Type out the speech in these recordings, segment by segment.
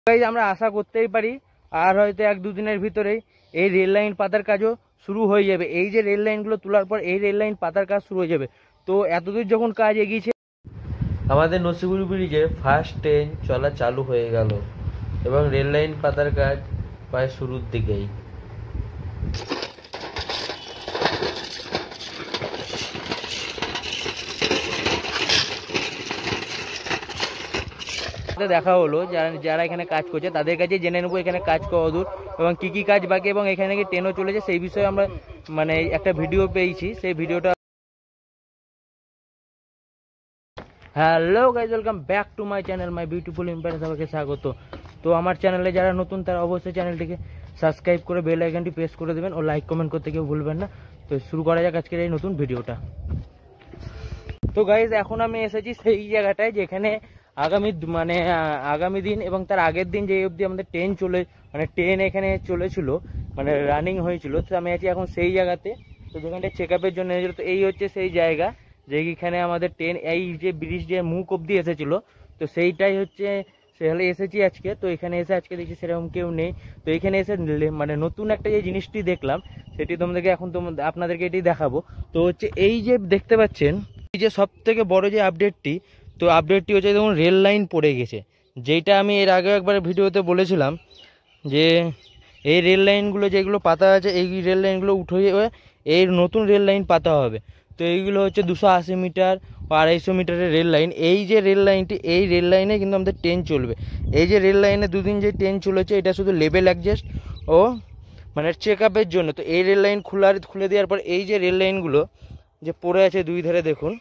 Guys আমরা আশা করতেই পারি আর হয়তো 1-2 দিনের ভিতরেই এই রেল লাইন পাতার কাজও শুরু হয়ে যাবে। এই যে রেল লাইনগুলো তোলার পর এই রেল লাইন পাতার কাজ শুরু হয়ে যাবে। তো এতদূর যখন কাজ এগিয়েছে, আমাদের নসিপুর ব্রিজে ফার্স্ট ট্রেন চলা চালু হয়ে গেল এবং রেল লাইন পাতার কাজ প্রায় শুরুর দিকেই। দেখা হলো যারা এখানে কাজ করছে তাদের কাছে জেনে নেবো এখানে কাজ কতদূর এবং কি কি কাজ বাকি এবং এখানে কি ট্রেনও চলেছে সেই বিষয়ে আমরা মানে একটা ভিডিও পেয়েছি, সেই ভিডিওটা। Hello guys, welcome back to my channel my beautiful empire, সবাইকে স্বাগত। তো আমার চ্যানেলে যারা নতুন তারা অবশ্যই চ্যানেলটিকে সাবস্ক্রাইব করে বেল আইকনটি প্রেস করে দেবেন ও লাইক কমেন্ট করতে কেউ ভুলবেন না। তো শুরু করা যাক আজকের এই নতুন ভিডিওটা। তো গাইজ এখন আমি এসেছি সেই জায়গাটায় যেখানে আগামী দিন এবং তার আগের দিন যে অবধি আমাদের ট্রেন এখানে চলেছিল, মানে রানিং হয়েছিল। তো আমি আছি এখন সেই জায়গাতে, তো যেখানটা চেক আপের জন্য এসেছিল। তো এই হচ্ছে সেই জায়গা যেখানে আমাদের ট্রেন এই যে ব্রিজ যে মুখ অবধি এসেছিল, তো সেইটাই হচ্ছে সেখানে এসেছি আজকে। তো এখানে এসে আজকে দেখছি সেরকম কেউ নেই। তো এখানে এসে মানে নতুন একটা যে জিনিসটি দেখলাম সেটি তোমাদেরকে এখন আপনাদেরকে এটি দেখাবো। তো হচ্ছে এই যে দেখতে পাচ্ছেন এই যে সব থেকে বড় যে আপডেটটি, তো আপডেটটি হচ্ছে যেমন রেল লাইন পড়ে গেছে, যেটা আমি এর আগেও একবার ভিডিওতে বলেছিলাম যে এই রেল লাইনগুলো যেগুলো পাতা আছে এই রেল লাইনগুলো উঠে এই নতুন রেল লাইন পাতা হবে। তো এইগুলো হচ্ছে 280 মিটার ও 250 মিটারের রেল লাইন। এই যে রেল লাইনটি, এই রেল লাইনে কিন্তু আমাদের ট্রেন চলবে। এই যে রেল লাইনে দুদিন যে ট্রেন চলেছে এটা শুধু লেভেল অ্যাডজাস্ট ও মানে চেক আপের জন্য। তো এই রেল লাইন খুলে দেওয়ার পর এই যে রেল লাইনগুলো যে পড়ে আছে দুই ধারে দেখুন,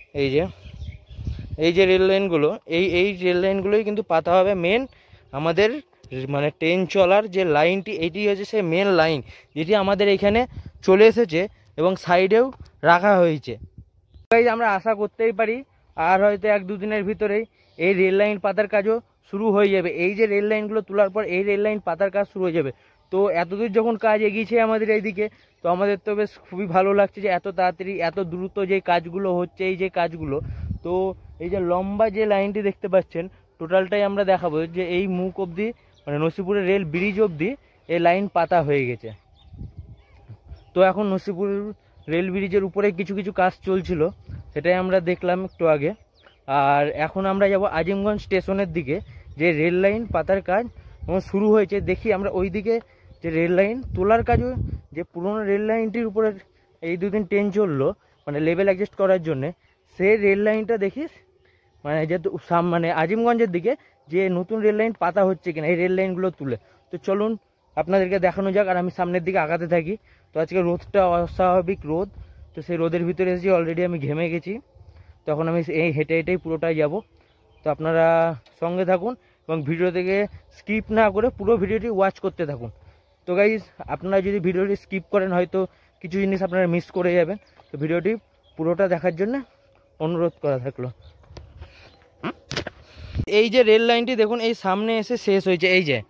এই যে রেল লাইনগুলো এই রেল লাইনগুলোই কিন্তু পাতা হবে মেন আমাদের মানে ট্রেন চলার যে লাইনটি, এটি হচ্ছে সেই মেন লাইন যেটি আমাদের এখানে চলে এসেছে এবং সাইডেও রাখা হয়েছে। আমরা আশা করতেই পারি আর হয়তো 1-2 দিনের ভিতরেই এই রেল লাইন পাতার কাজও শুরু হয়ে যাবে। এই যে রেল লাইনগুলো তোলার পর এই রেল লাইন পাতার কাজ শুরু হয়ে যাবে। তো এতদূর যখন কাজ এগিয়েছে আমাদের এইদিকে, তো আমাদের তো বেশ খুবই ভালো লাগছে যে এত তাড়াতাড়ি এত দ্রুত যে কাজগুলো হচ্ছে এই যে কাজগুলো। তো এই যে লম্বা যে লাইনটি দেখতে পাচ্ছেন টোটালটাই আমরা দেখাবো যে এই মুখ অবধি মানে নসিপুরের রেল ব্রিজ অবধি এই লাইন পাতা হয়ে গেছে। তো এখন নসিপুর রেল ব্রিজের উপরে কিছু কিছু কাজ চলছিল, সেটাই আমরা দেখলাম একটু আগে। আর এখন আমরা যাব আজিমগঞ্জ স্টেশনের দিকে, যে রেল লাইন পাতার কাজ শুরু হয়েছে। দেখি আমরা ওই দিকে যে রেল লাইন তোলার কাজও, যে পুরোনো রেল লাইনটির উপরে এই 2 দিন ট্রেন চললো মানে লেভেল অ্যাডজাস্ট করার জন্যে, সেই রেল লাইনটা দেখিস মানে যেহেতু মানে আজিমগঞ্জের দিকে যে নতুন রেল লাইন পাতা হচ্ছে কিনা এই রেল লাইনগুলো তুলে। তো চলুন আপনাদেরকে দেখানো যাক আর আমি সামনের দিকে আগাতে থাকি। তো আজকে রোদটা অস্বাভাবিক রোদ, তো সেই রোদের ভিতরে এসেছি, অলরেডি আমি ঘেমে গেছি। তখন আমি এই হেঁটে হেঁটেই পুরোটাই যাব। তো আপনারা সঙ্গে থাকুন এবং ভিডিও থেকে স্কিপ না করে পুরো ভিডিওটি ওয়াচ করতে থাকুন। তো গাইজ আপনারা যদি ভিডিওটি স্কিপ করেন হয়তো কিছু জিনিস আপনারা মিস করে যাবেন। তো ভিডিওটি পুরোটা দেখার জন্য অনুরোধ করা থাকলো। এই যে রেল লাইনটি দেখুন এই সামনে এসে শেষ হয়েছে, এই যে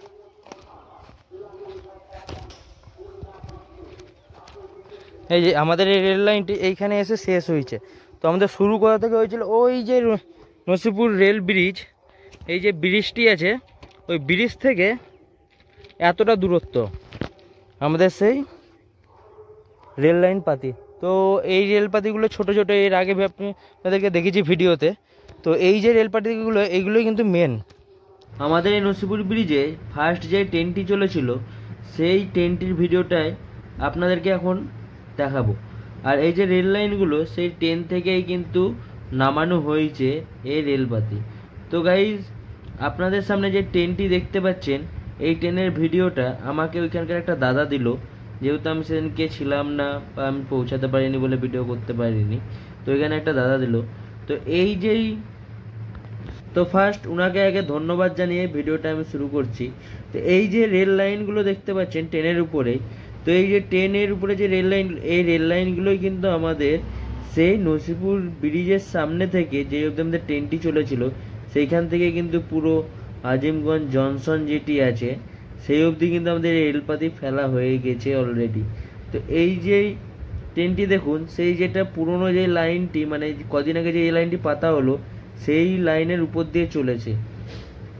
আমাদের এই রেল লাইনটি এইখানে এসে শেষ হয়েছে। তো আমাদের শুরু করা থেকে হয়েছিল ওই যে নসিপুর রেল ব্রিজ, এই যে ব্রিজটি আছে ওই ব্রিজ থেকে এতটা দূরত্ব আমাদের সেই রেল লাইন পাতি। তো এই রেলপাতিগুলো ছোট ছোট, এর আগে আপনাদেরকে দেখেছি ভিডিওতে। তো এই যে রেলপাতিগুলো এইগুলোই কিন্তু মেন আমাদের এই নসিপুর ব্রিজে ফার্স্ট যে ট্রেনটি চলেছিল সেই ট্রেনটির ভিডিওটাই আপনাদেরকে এখন দেখাবো। আর এই যে রেল লাইনগুলো সেই ট্রেন থেকেই কিন্তু নামানো হয়েছে এই রেলপাতি। তো গাইজ আপনাদের সামনে যে ট্রেনটি দেখতে পাচ্ছেন এই ট্রেনের ভিডিওটা আমাকে ওইখানকার একটা দাদা দিল, যেহেতু আমি সেদিনকে ছিলাম না বা আমি পৌঁছাতে পারিনি বলে ভিডিও করতে পারিনি। তো এখানে একটা দাদা দিল। তো এই যেই তো ফার্স্ট ওনাকে আগে ধন্যবাদ জানিয়ে ভিডিওটা আমি শুরু করছি। তো এই যে রেল লাইনগুলো দেখতে পাচ্ছেন ট্রেনের উপরে, তো এই যে ট্রেনের উপরে যে রেল লাইন, এই রেল লাইনগুলোই কিন্তু আমাদের সেই নসিপুর ব্রিজের সামনে থেকে যে অবধি আমাদের ট্রেনটি চলেছিল সেইখান থেকে কিন্তু পুরো আজিমগঞ্জ জংশন যেটি আছে সেই অবধি কিন্তু আমাদের রেলপাতি ফেলা হয়ে গেছে অলরেডি। তো এই যে ট্রেনটি দেখুন, সেই যেটা পুরনো যে লাইনটি মানে কদিন আগে যে এই লাইনটি পাতা হলো সেই লাইনের উপর দিয়ে চলেছে।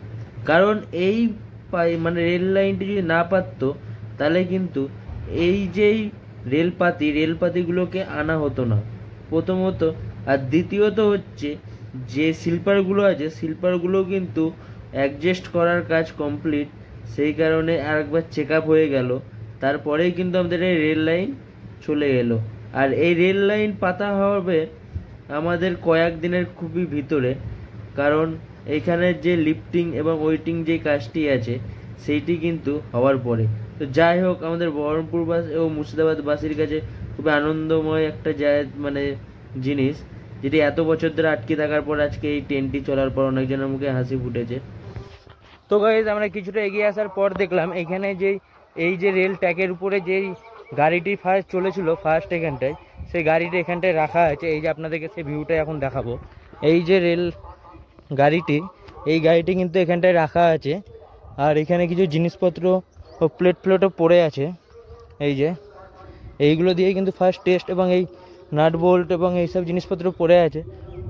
কারণ এই মানে রেল লাইনটি যদি না পারতো তাহলে কিন্তু এই যেই রেলপাতিগুলোকে আনা হতো না প্রথমত। আর দ্বিতীয়ত হচ্ছে যে স্লিপারগুলো আছে স্লিপারগুলো কিন্তু অ্যাডজাস্ট করার কাজ কমপ্লিট, সেই কারণে আরেকবার চেক আপ হয়ে গেল, তারপরেই কিন্তু আমাদের এই রেল লাইন চলে এলো। আর এই রেল লাইন পাতা হবে আমাদের কয়েক দিনের খুবই ভিতরে, কারণ এইখানে যে লিফটিং এবং ওয়েটিং যে কাজটি আছে সেইটি কিন্তু হওয়ার পরে। তো যাই হোক, আমাদের বহরমপুরবাস ও মুর্শিদাবাদবাসীর কাছে খুবই আনন্দময় একটা মানে জিনিস, যেটি এত বছর ধরে আটকে থাকার পর আজকে এই ট্রেনটি চলার পর অনেকজনের মুখে হাসি ফুটেছে। তো গাইজ আমরা কিছুটা এগিয়ে আসার পর দেখলাম এখানে যে এই যে রেল ট্র্যাকের উপরে যেই গাড়িটি ফার্স্ট চলেছিল এখানটায়, সেই গাড়িটা এখানটায় রাখা আছে। এই যে আপনাদেরকে সেই ভিউটা এখন দেখাবো। এই যে রেল গাড়িটি, এই গাড়িটি কিন্তু এখানটায় রাখা আছে। আর এখানে কিছু জিনিসপত্র ও প্লেটও পড়ে আছে। এই যে এইগুলো দিয়ে কিন্তু ফার্স্ট টেস্ট এবং এই নাট বোল্ট এবং এইসব জিনিসপত্র পড়ে আছে।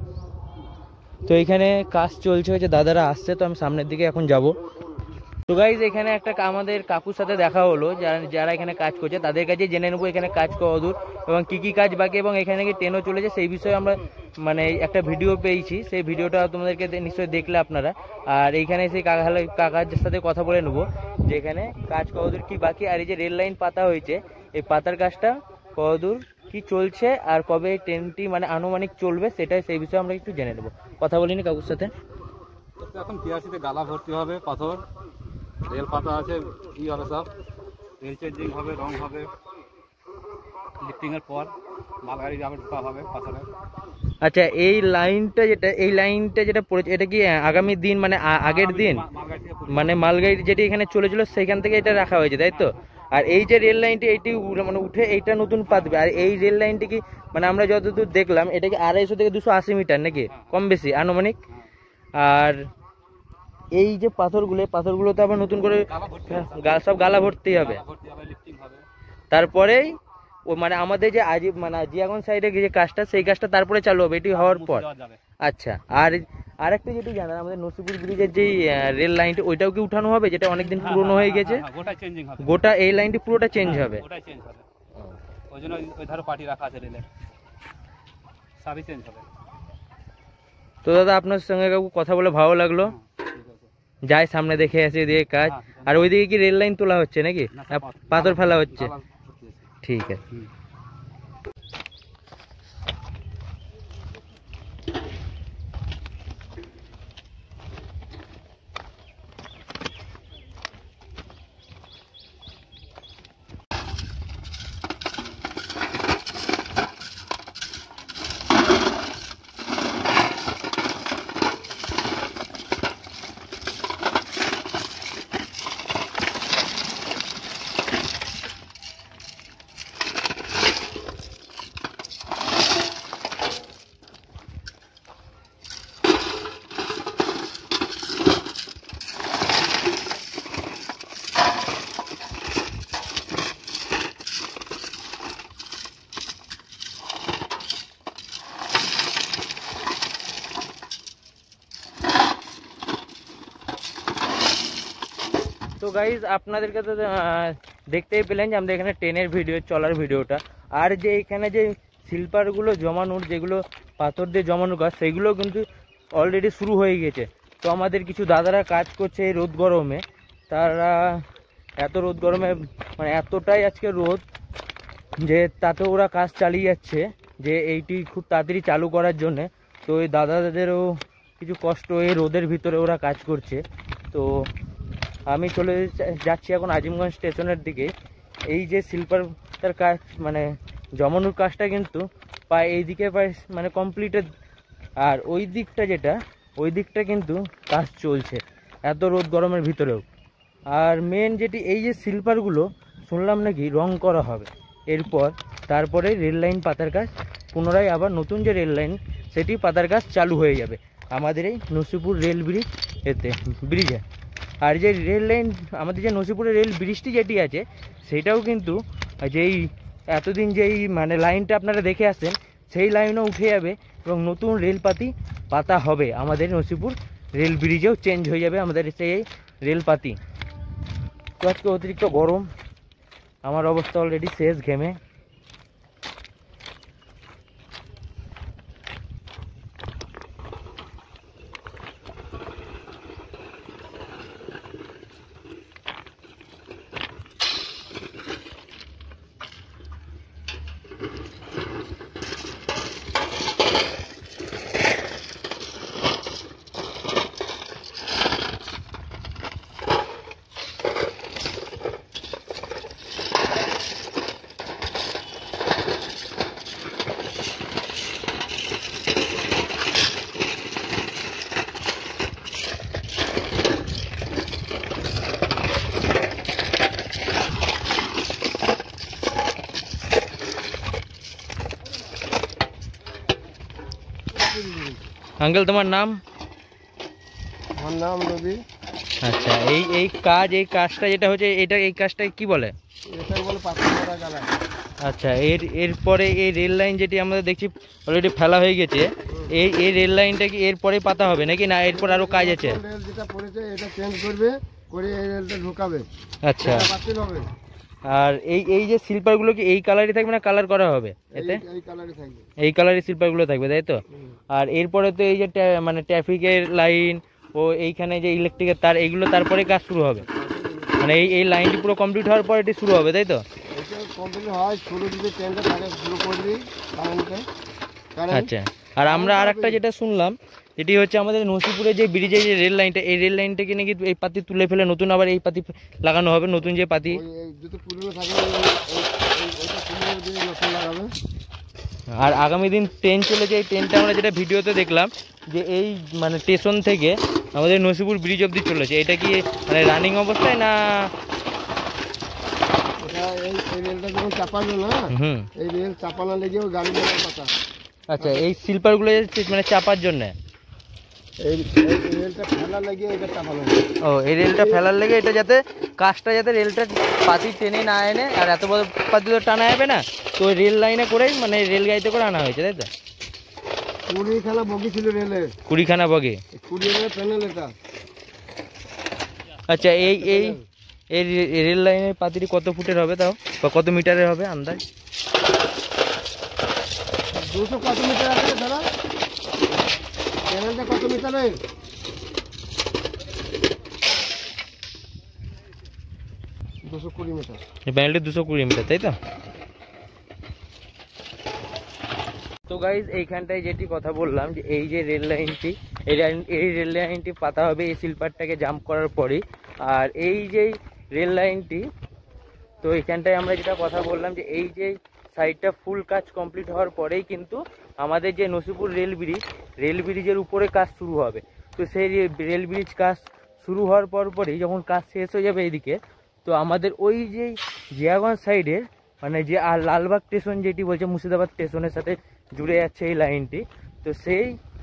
তো এখানে কাজ চলছে, হয়েছে দাদারা আসছে, তো আমি সামনের দিকে এখন যাব। তো গাইজ এখানে একটা আমাদের কাকুর সাথে দেখা হলো, যারা এখানে কাজ করছে তাদের কাছে জেনে নেবো এখানে কাজ কতদূর এবং কি কি কাজ বাকি, এবং এখানে কি ট্রেনও চলেছে সেই বিষয়ে আমরা মানে একটা ভিডিও পেয়েছি, সেই ভিডিওটা তোমাদেরকে নিশ্চয়ই দেখলে আপনারা। আর এইখানে সেই কাকার সাথে কথা বলে নেবো যে এখানে কাজ কতদূর কি বাকি, আর এই যে রেল লাইন পাতা হয়েছে এই পাতার কাজটা কতদূর কি চলছে আর কবে ট্রেনটি মানে আনুমানিক চলবে সেটাই, সেই বিষয়ে আমরা একটু জেনে নেবো। কথা বলিনি কাকুর সাথে। এখন পিআরসিতে গালা ভর্তি হবে, পাথর রেল পাতা আছে, ই হবে সব রেল চেঞ্জিং হবে, রং হবে, লিফটিং এর পর মালগাড়ি যাবে, ঢোকা হবে পাথরে। আচ্ছা, এই লাইনটা যেটা পড়েছে এটা কি আগামী দিন মানে আগের দিন মানে মালগাড়ি যেটি এখানে চলেছিল সেখান থেকে এটা রাখা হয়েছে, তাই তো? আর এই যে রেল লাইনটি এইটি মানে উঠে এইটা নতুন পাতবে। আর এই রেল লাইনটি কি মানে আমরা যতদূর দেখলাম এটা কি 250 থেকে 280 মিটার নাকি কম বেশি আনুমানিক। আর এই যে পাথরগুলো তো আবার নতুন করে সব গালা ভর্তি হবে, তারপরেই ও মানে আমাদের যে জিয়াগঞ্জ সাইডে যে কাজটা সেই কাজটা তারপরে চালু হবে এটি হওয়ার পর। আচ্ছা, আর একটা যেটি জানার আমাদের নসিপুর ব্রিজের যে রেল লাইনটি ওইটাও কি উঠানো হবে, যেটা অনেকদিন পুরনো হয়ে গেছে? গোটা এই লাইনটি পুরোটা চেঞ্জ হবে। ওই জন্য ওই ধারে পার্টি রাখা আছে রেলের, সবই চেঞ্জ হবে। তো দাদা আপনার সঙ্গে কথা বলে ভালো লাগলো, যাই সামনে দেখে আসি এদিকে কাজ। আর ওইদিকে কি রেল লাইন তোলা হচ্ছে নাকি পাথর ফেলা হচ্ছে? ঠিক আছে। তো গাইজ আপনাদেরকে তো দেখতেই পেলেন যে আমরা এখানে ট্রেনের চলার ভিডিওটা। আর যে এখানে যে স্লিপারগুলো জমানোর, যেগুলো পাথর দিয়ে জমানো কাজ, সেগুলো কিন্তু অলরেডি শুরু হয়ে গেছে। তো আমাদের কিছু দাদারা কাজ করছে এই রোদ গরমে, তারা এত রোদ গরমে মানে এতটাই আজকে রোদ যে তাতে ওরা কাজ চালিয়ে যাচ্ছে যে এইটি খুব তাড়াতাড়ি চালু করার জন্যে। তো এই দাদাদেরও কিছু কষ্ট, এই রোদের ভিতরে ওরা কাজ করছে। তো আমি চলে যাচ্ছি এখন আজিমগঞ্জ স্টেশনের দিকে। এই যে স্লিপারটার কাজ মানে জমানোর কাজটা কিন্তু প্রায় এইদিকে প্রায় মানে কমপ্লিটেড। আর ওই দিকটা কিন্তু কাজ চলছে এত রোদ গরমের ভিতরেও। আর মেন যেটি এই যে স্লিপারগুলো শুনলাম নাকি রং করা হবে এরপর, তারপরে রেল লাইন পাতার কাজ পুনরায় আবার নতুন যে রেল লাইন সেটি পাতার কাজ চালু হয়ে যাবে আমাদের এই নসিপুর রেল ব্রিজে। আর যে রেল লাইন আমাদের যে নসিপুরের রেল ব্রিজটি যেটি আছে সেটাও কিন্তু যেই এতদিন যেই মানে লাইনটা আপনারা দেখে আসছেন সেই লাইনও উঠে যাবে এবং নতুন রেলপাতি পাতা হবে আমাদের নসিপুর রেল ব্রিজেও চেঞ্জ হয়ে যাবে আমাদের সেই রেলপাতি। তো আজকে অতিরিক্ত গরম, আমার অবস্থা অলরেডি শেষ ঘেমে। আঙ্কেল তোমার নাম? আমার নাম রবি। আচ্ছা, এই কাজটা যেটা হচ্ছে এই কাজটা কি বলে? এটাই বলে পাথর মারা গালা। আচ্ছা, এরপরে এই রেল লাইন যেটি আমরা দেখছি অলরেডি ফেলা হয়ে গেছে, এই রেল লাইনটা কি এরপরে পাতা হবে নাকি না এরপর আরো কাজ আছে? রেল যেটা পড়েছে এটা চেঞ্জ করবে, করে এই রেলটা ঢোকাবে। আচ্ছা, বাতিল হবে। আর এই যে স্লিপারগুলো কি এই কালারই থাকবে না কালার করা হবে এতে? এই কালারই থাকবে। এই কালারের স্লিপারগুলো থাকবে, তাই তো? আর এরপরে তো এই যে মানে ট্রাফিকের লাইন ও এইখানে যে ইলেকট্রিকের তার, এইগুলো তারপরে কাজ শুরু হবে, মানে এই লাইনটি পুরো কমপ্লিট হওয়ার পর এটি শুরু হবে, তাই তো? এটা কমপ্লিট হয়, শুরু যদি ট্রেনটা থাকে শুরু করবি কারেন্টে। আচ্ছা, আর আমরা আর একটা যেটা শুনলাম যেটি হচ্ছে আমাদের নসিপুরে যে ব্রিজের যে রেল লাইনটা, এই রেল লাইনটাকে নাকি এই পাতি তুলে ফেলে নতুন আবার এই পাতি লাগানো হবে, নতুন যে পাতি। যদি পুরনো থাকে ওইটা পুরনো দিয়ে নতুন লাগাবে। আর আগামী দিন ট্রেন চলেছে, এই ট্রেনটা আমরা যেটা ভিডিওতে দেখলাম যে এই মানে স্টেশন থেকে আমাদের নসিপুর ব্রিজ অবধি চলেছে, এটা কি মানে রানিং অবস্থায় না? এই রেলটা যখন চাপালো না, এই রেল চাপানো লেগেও গাড়ি লাগার কথা। আচ্ছা, এই স্লিপারগুলো মানে চাপার জন্য এই রেলটা ফেলা লেগে এটা চাপানো। ও, এই রেলটা ফেলার লেগে এটা যাতে কাজটা যাতে রেলটা পাতি টেনে না এনে, আর এত বড় পাতি তো টানা যাবে না, তো ওই রেল লাইনে করেই মানে রেল গাড়িতে করে আনা হয়েছে, তাই তো? 20খানা বগি ছিল রেলের। 20খানা বগি? 20 প্যানেল এটা। আচ্ছা, এই রেল লাইনের পাতিটি কত ফুটের হবে তাও, বা কত মিটারের হবে আন্দাজ? 200 কত মিটার আছে দাদা? প্যানেলটা কত মিটারের? 220 মিটার। এই প্যানেলটি 220 মিটার, তাই তো? তো গাইজ, এইখানটায় যেটি কথা বললাম যে এই যে রেল লাইনটি, এই রেল লাইনটি পাতা হবে এই স্লিপারটাকে জাম্প করার পরেই। আর এই যে রেল লাইনটি, তো এইখানটায় আমরা যেটা কথা বললাম যে এই যে সাইডটা ফুল কাজ কমপ্লিট হওয়ার পরেই কিন্তু আমাদের যে নসিপুর রেল ব্রিজের উপরে কাজ শুরু হবে। তো সেই রেল ব্রিজ কাজ শুরু হওয়ার পরই যখন কাজ শেষ হয়ে যাবে এইদিকে, তো আমাদের ওই যে জিয়াগঞ্জ সাইডের মানে যে লালবাগ স্টেশন যেটি বলছে মুর্শিদাবাদ স্টেশনের সাথে জুড়ে যাচ্ছে এই লাইনটি, তো সেই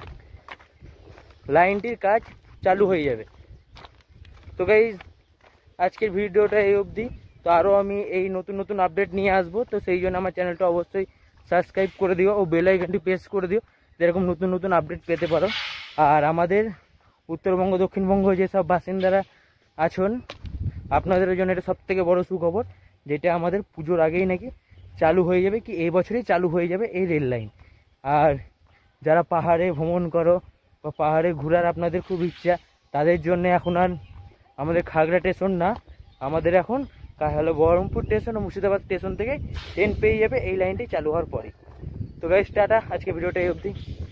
লাইনটির কাজ চালু হয়ে যাবে। তো গাইজ, আজকের ভিডিওটা এই অবধি। তো আরও আমি এই নতুন আপডেট নিয়ে আসবো, তো সেই জন্য আমার চ্যানেলটা অবশ্যই সাবস্ক্রাইব করে দিও ও বেল আইকনটি প্রেস করে দিও, যেরকম নতুন আপডেট পেতে পারো। আর আমাদের উত্তরবঙ্গ দক্ষিণবঙ্গ যেসব বাসিন্দারা আছেন, আপনাদের জন্য এটা সবথেকে বড় সুখবর, যেটা আমাদের পুজোর আগেই নাকি চালু হয়ে যাবে, কি এই বছরই চালু হয়ে যাবে এই রেল লাইন। আর যারা পাহাড়ে ভ্রমণ করো বা পাহাড়ে ঘোরার আপনাদের খুব ইচ্ছা, তাদের জন্য এখন আর আমাদের খাগড়া স্টেশন না, আমাদের এখন হলো বহরমপুর স্টেশন ও মুর্শিদাবাদ স্টেশন থেকে ট্রেন পেয়ে যাবে এই লাইনটি চালু হওয়ার পরে। তো গাইস, টাটা, আজকে ভিডিওটা এই অবধি।